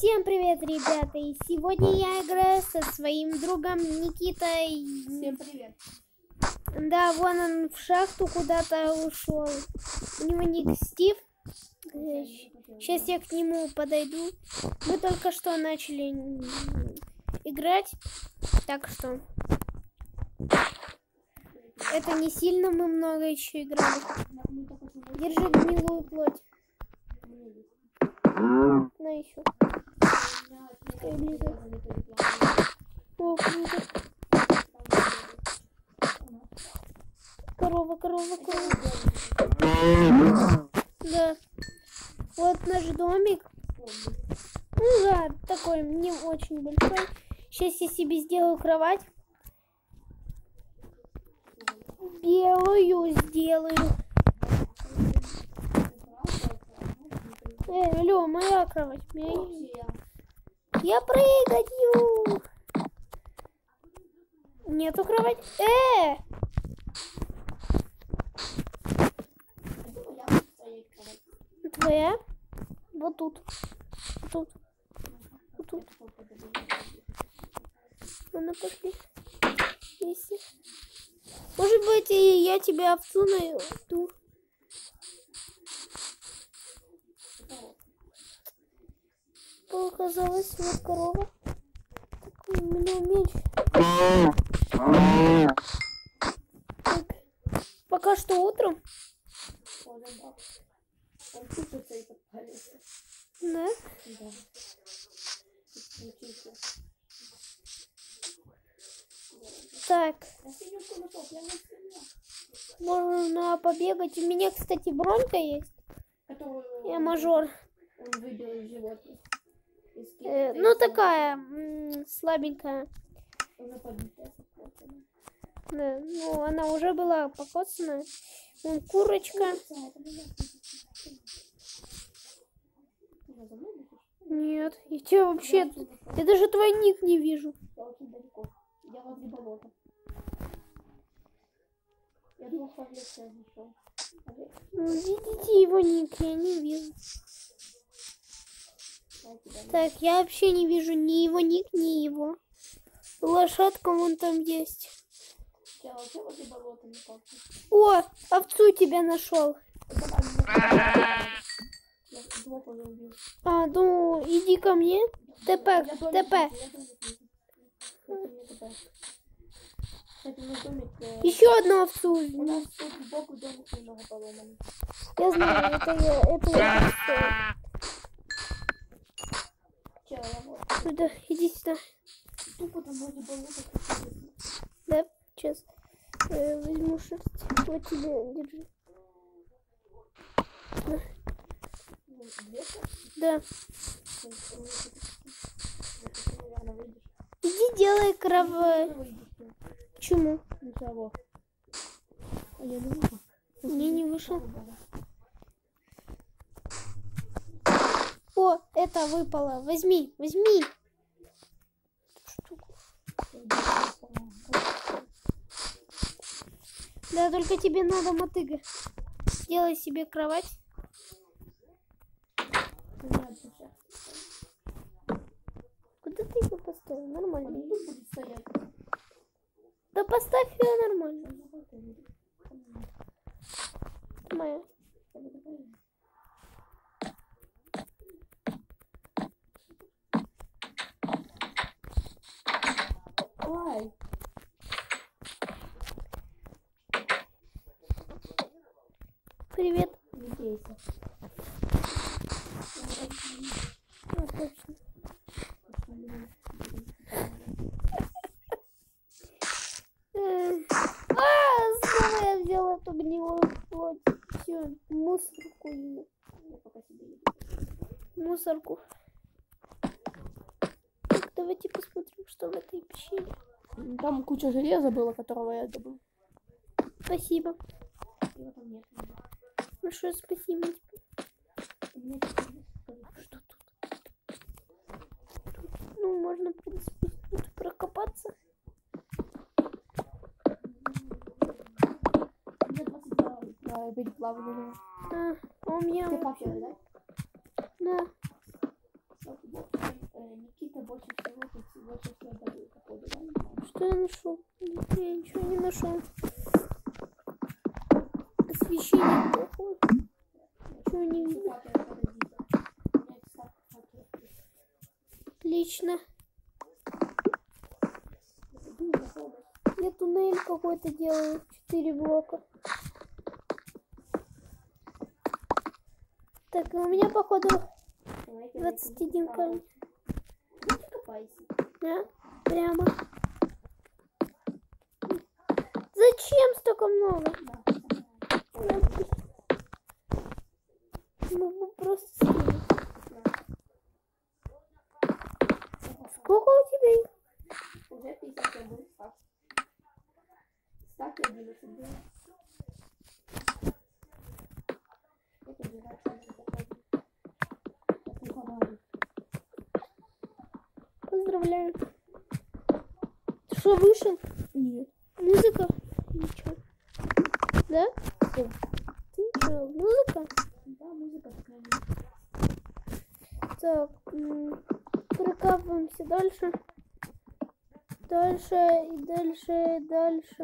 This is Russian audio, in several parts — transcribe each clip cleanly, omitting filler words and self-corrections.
Всем привет, ребята! И сегодня я играю со своим другом Никитой. Всем привет! Да, вон он в шахту куда-то ушел. У него ник Стив. Сейчас я к нему подойду. Мы только что начали играть, так что это не сильно мы много еще играли. Держи гнилую плоть. На еще. О, круто. Корова. Да. Вот наш домик. Ну да, такой не очень большой. Сейчас я себе сделаю кровать. Белую сделаю. Алло, моя кровать. Я прыгаю. Нету кровати. Твоя? Вот тут. Вот тут. Ладно, пошли. Если... Может быть, и я тебе овцу найду. Оказалось, вот корова. Такой у меня меч. Так. Пока что утром. Да? Так. Можно побегать. У меня, кстати, бронька есть. Я мажор. Ну, такая слабенькая. Да, ну, она уже была покоцана. Вон курочка. Нет, я тебя вообще... Я даже твой ник не вижу. Я возле болота. Я видите его ник, я не вижу. Так, я вообще не вижу ни его ник, ни его. Лошадка вон там есть. О, овцу тебя нашел. А, ну иди ко мне. ТП. Еще одну овцу. Я знаю, это я. Сюда, иди сюда. Да, сейчас. Возьму шерсть. Вот тебе, держи. Да. Иди делай кровать. Почему? Не вышел. О, это выпало. Возьми. Да, только тебе надо мотыга. Сделай себе кровать. Куда ты ее поставил? Нормально. Да поставь ее нормально. Моя. Ой. Привет. Не бейся. Ну, точно. Снова я взяла эту гнилую плоть. Все, мусорку ее. Мусорку. Так, давайте посмотрим, что в этой пещере. Там куча железа было, которого я добыл. Спасибо. Большое спасибо тебе. Что тут? Ну, можно, в принципе, тут прокопаться. Переплавленного. А у меня... Ты капсулы, да? Да. Никита больше всего добыл, походу, да? Что я нашел? Я ничего не нашел. Освещение плохое. Ничего не видно. Отлично. Я туннель какой-то делаю. 4 блока. Так, у меня походу 21 камень. Да? Прямо. Зачем столько много? Могу просто скинуть. Сколько у тебя их? Уже 51 стак. Стак 11 был. Поздравляю. Ты что, вышел? Нет. Музыка? Ничего. Да? Ты ничего, музыка? Да, музыка такая. Так, прокапываемся дальше. Дальше и дальше и дальше.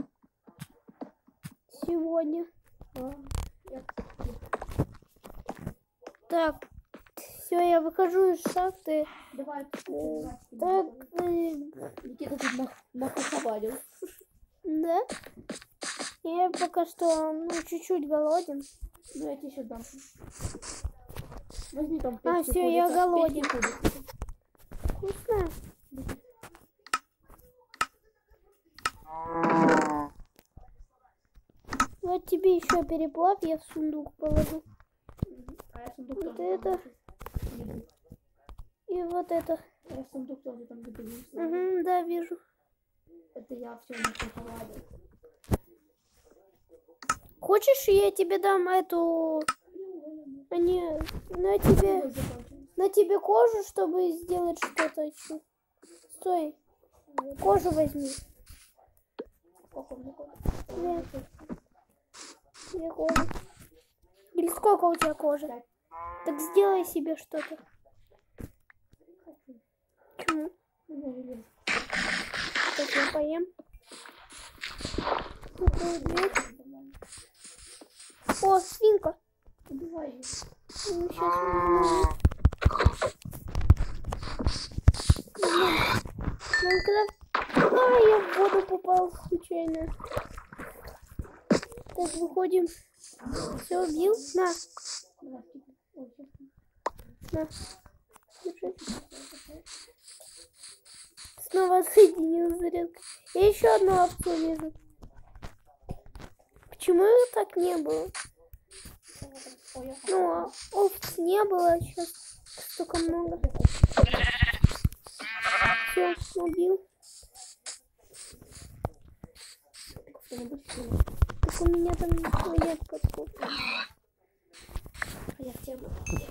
Сегодня. Так, все, я выхожу из шахты. Давай. Так, Никита тут нахоховалил. да? Я пока что, чуть-чуть голоден. Ну, я тебе сейчас дам. Возьми там 5 А, все, я голоден. Вкусно. Вот тебе еще переплав, я в сундук положу. А я сундук Вот тоже это. там. И вот это. А я сундук тоже там буду. Угу, да, вижу. Это я все нахоховалил. Хочешь, я тебе дам эту... на тебе кожу, чтобы сделать что-то еще. Стой. Кожу возьми. Сколько мне кожи? Две кожи. Или сколько у тебя кожи? Так сделай себе что-то. Почему? Так я поем. О, свинка. Убивай ее. Сейчас Майнкрафт. Я в воду попал случайно. Так, выходим. Все, убил? На. На. Держи. Снова соединил зарядку. Я еще одну овцу вижу. Почему ее так не было? Овц не было, сейчас столько много. Все, убил. Так у меня там ничего нет подкоп. А я в тему.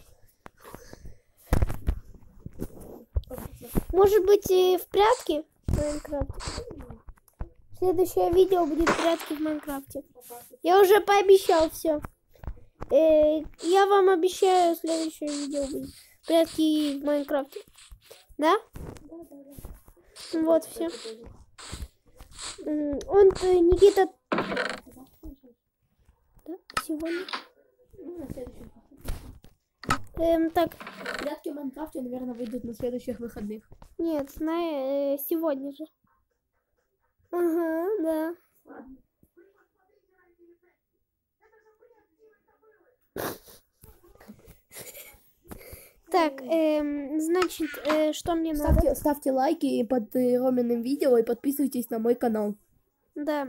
Может быть, и в прятки в Майнкрафте? Следующее видео будет прятки в Майнкрафте. Я уже пообещал все. Я вам обещаю, следующее видео будет прятки в Майнкрафте. Да? Вот все. Никита... Да? Сегодня? Так. Прятки в Майнкрафте, наверное, выйдут на следующих выходных. Нет, сегодня же. Ага, да. Так, значит, что мне надо? Ставьте лайки под Роминым видео и подписывайтесь на мой канал. Да.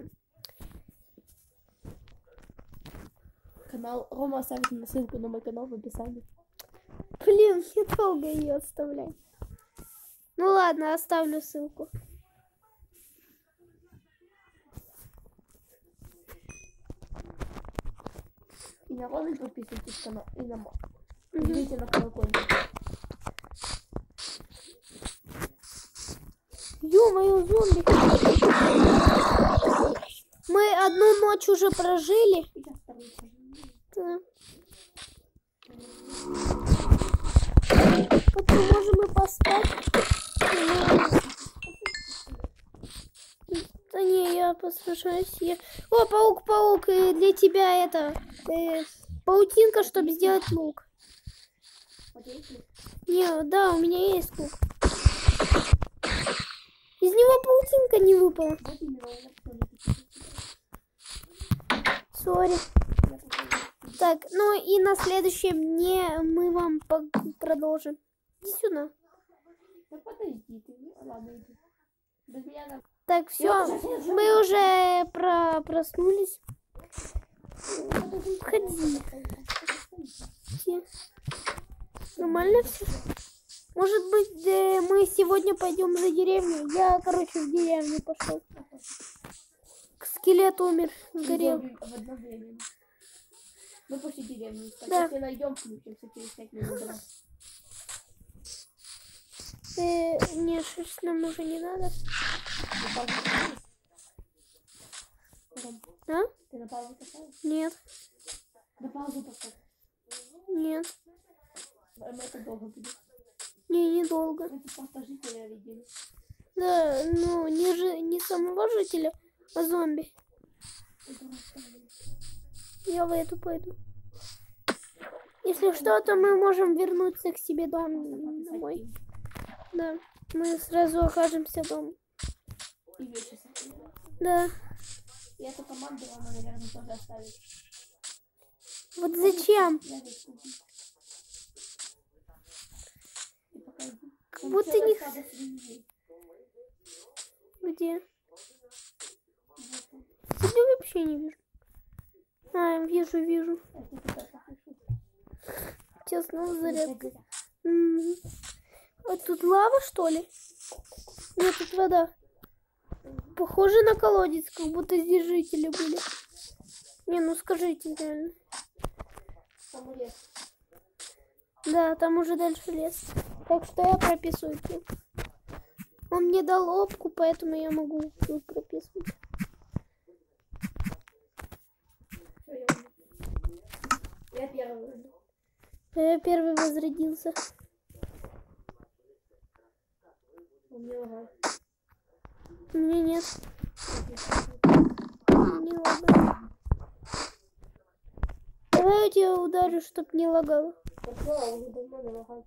Канал Рома оставит ссылку на мой канал в описании. Блин, недолго ее оставлять. Ну ладно, оставлю ссылку. И на Ромин подписывайтесь на канал. И на мой. Жмите на колокольчик. Ё-моё, зомби. Мы одну ночь уже прожили. Да. Потом можем и поспать. посажаюсь я. О, паук, и для тебя это паутинка, чтобы сделать лук. Не, да, у меня есть лук. Из него паутинка не выпала. Сори. Так, ну и на следующем дне мы вам продолжим. Иди сюда. Ну подожди, ты не... Ладно, иди. Без меня там... Так, все, мы уже проснулись. Ходи. Нормально все? Может быть, мы сегодня пойдем за деревню? Я, короче, в деревню пошел. Скелет умер, сгорел. В одно время. Мы после деревни. Да. Если найдем, включимся через 5 минут. Не, шерсть нам уже не надо. А? Ты на паузу поставил? Нет. На паузу поставь. Нет. Это долго будет. Не, недолго. Это просто жителя видели. Да, ну не самого жителя, а зомби. Я в эту пойду. Если что, то мы можем вернуться к себе домой. Да, мы сразу окажемся дома. И вещи собирать. Да. И эту команду вам, наверное, тоже оставить. Вот зачем? Я здесь куплю. И пока иди. Как будто не... Где? Тебя вообще не вижу. А, вижу. Сейчас снова зарядка. А тут лава, что ли? Нет, тут вода. Похоже на колодец, как будто здесь жители были. Не, ну скажите, реально. Там лес. Да, там уже дальше лес. Так что я прописываю тут. Он мне дал опку, поэтому я могу тут прописывать. Я первый. Я первый возродился. У меня лагает. У меня нет. Не лагает. Давай я тебя ударю, чтоб не лагало. Уже давно не лагает.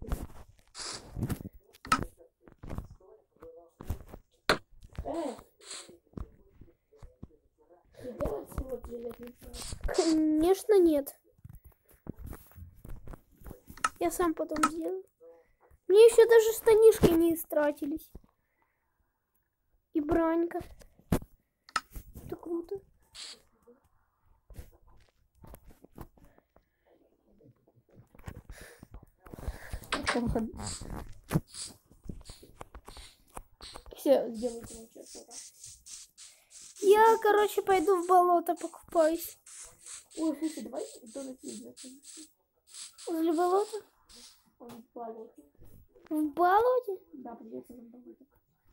Ты делать всего железный? Конечно, нет. Я сам потом сделаю. Мне еще даже штанишки не истратились. И бранька. Это круто. Все, сделайте ничего. Я, короче, пойду в болото покупаюсь. Ой, слушай, давай домик видно. Возле болота? Он в болоте. В болоте? Да, придется нам болото.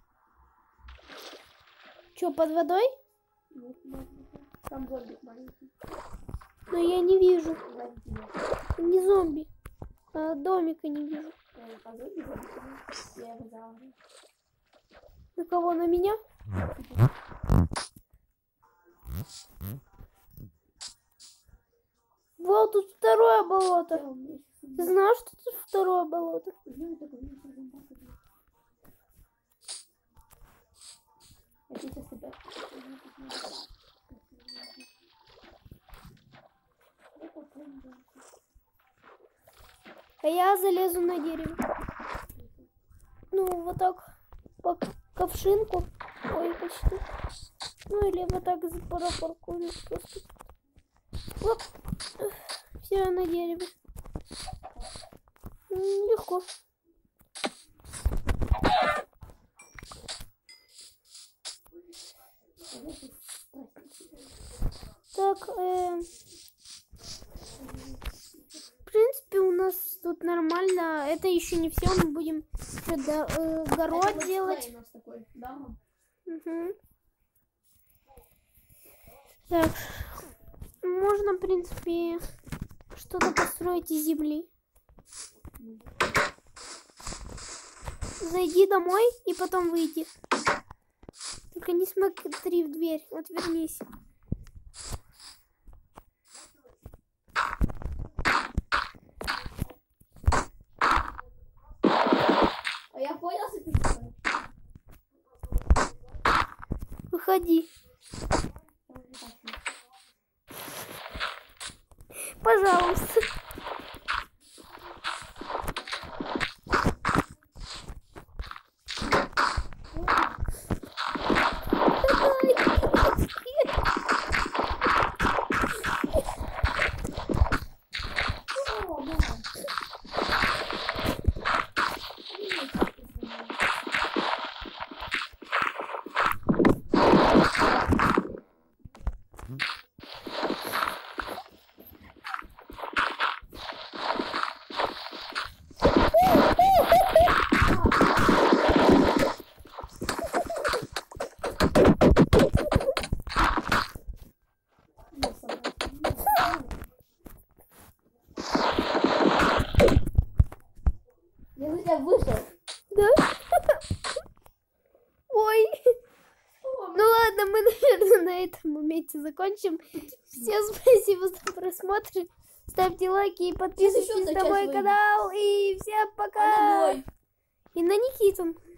Че, под водой? Нет, там зомби маленький. Но я не вижу. Сзади тебя. Не зомби. А домика не вижу. А зомби зомби? Я его взяла. На кого? На меня? Вот тут второе болото. Ты знаешь, что тут второе болото? А я залезу на дерево. Ну, вот так по ковшинку. Ой, почти. Ну, или вот так запаркуюсь просто. Оп. Все на дереве. Легко. Так, в принципе, у нас тут нормально. Это еще не все. Мы будем город делать. Угу. Так, можно, в принципе, что-то построить из земли. Зайди домой и потом выйди. Так Только не смотри в дверь. Отвернись. А я понял, что ты делаешь. Выходи. Пожалуйста. Я за тебя вышел. Да? Ой. Ну ладно, мы, наверное, на этом моменте закончим. Всем спасибо за просмотр. Ставьте лайки и подписывайтесь на мой канал. И всем пока. И на Никиту.